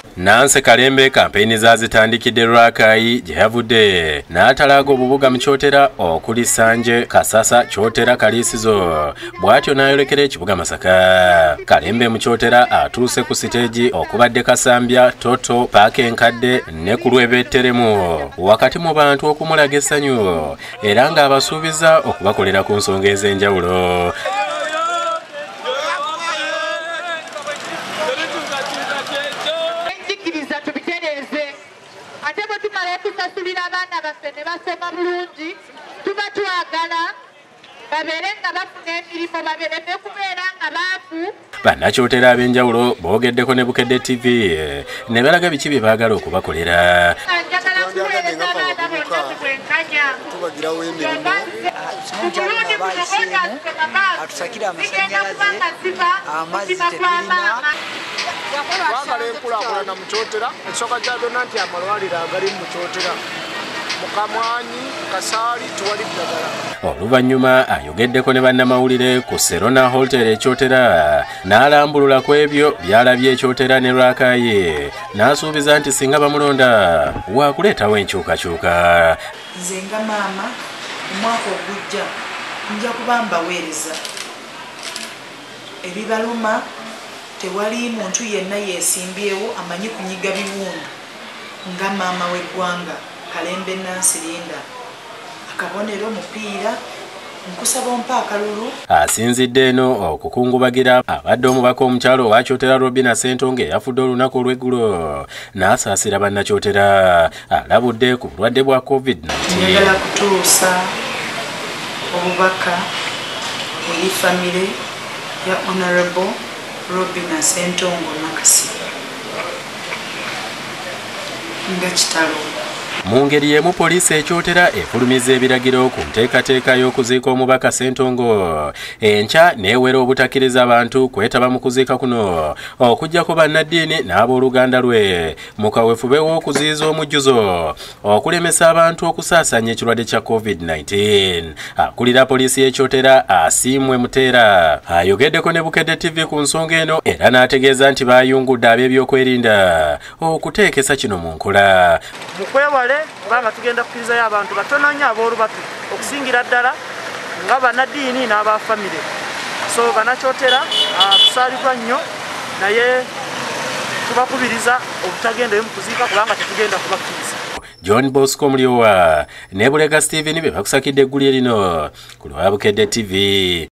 Nanse Kalembe kampeni zazitandikidde Lwakaayi gye yavudde n'atalaaga obubuga mu kyotera okuli Sanje, Kasasa, Kyotera, Kaliisizo bw'atyo n'ayolekera ekibuga Masaka. Kalembe mu kyotera atuuse ku siteegi okubadde Kasambya, Toto, Paaka Enkadde ne ku Lwebetteremu wakati mu bantu okumulaga essanyu era ng'abasuubiza okubakolera ku nsonga ez'enjawulo. Tusasulira abaana baffe ne basoma bulungi tuba twagala babeere nga bafuna emirimu babereme kubeera nga baafu. Bannakyotera ab'enjawulo boogeddeko ne Bukedde TV ne balaga biki bye baagala okubakolera. Njagala kuweereza abaana bonna mu bwenkanya tubagirawo emirimu omulundi guno gwegazisema maaso zigenda kuba nga ziva mutima gw'amaama. twagala enkulaakulana mu kyotera ekisooka kya byonna nti amalwaliro agali mu kyotera mu Kamwanyi, Kasaali tewali ddagala. Oluvannyuma ayogeddeko ne bannamawulire ku Serona Hotel ekyotera n'alambulula ku ebyo by'alabye ekyotera ne Lwakaayi n'asuubiza nti singa bamulonda waakuleetawo enkyukakyuka. Nze nga maama omwaka ogujja nja kuba mbaweereza ebibaluma. Tewali muntu yenna yeesimbyewo amanyi kunyiga biwundu nga maama w'eggwanga Kalembe Nansirinda. Akabonero mupiira nkusaba ompa akalulu. Asinzidde eno okukungubagira abadde omubaka omukyalo owa Kyotera Robina Ssentonge eyafudde olunaku olw'eggulo n'asaasira bannakyotera alabudde ku bulwadde bwa COVID-19. Njagala kutuusa obubaka eri famire ya Honorable Robina Ssentonge Makasi nga kitalo. Mu ngeri y'emu poliisi ekyotera efulumiza ebiragiro ku nteekateeka y'okuziika omubaka Ssentonge enkya n'ewera obutakkiriza abantu kwetaba mu kuziika kuno okuggyako bannaddiini n'abooluganda lwe mu kaweefube w'okuziyiza omujjuzo okulemesa abantu okusaasaanya ekirwadde kya COVID-19. Akulira poliisi y'ekyotera Asiimwe Muteera ayogeddeko ne Bukedde TV ku nsonga eno era n'ategeeza nti baayungudde ab'ebyokwerinda okuteekesa kino mu nkola. Kubanga tugenda kukkirizayo abantu batono nnyo ab'olubatu okusingira ddala nga bannaddiini n'aba famire. So bannakyotera tusaalibwa nnyo naye tubakubiriza obutagendayo mu kuziika kubanga tetugenda kubakkiriza. John Bosco Mulyowa ne Bulega Steven be bakusakidde eggulye lino ku lwa Bukedde TV.